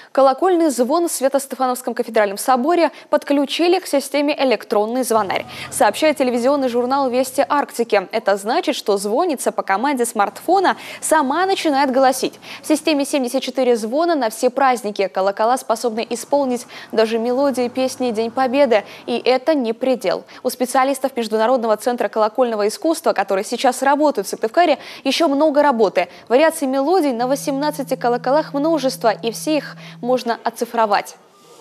Колокольный звон в Свято-Стефановском кафедральном соборе подключили к системе «Электронный звонарь», сообщает телевизионный журнал «Вести Арктики». Это значит, что звонница по команде смартфона сама начинает голосить. В системе 74 звона на все праздники. Колокола способны исполнить даже мелодии песни «День Победы». И это не предел. У специалистов Международного центра колокольного искусства, которые сейчас работают в Сыктывкаре, еще много работы. Вариаций мелодий на 18 колоколах множество, и все их можно оцифровать.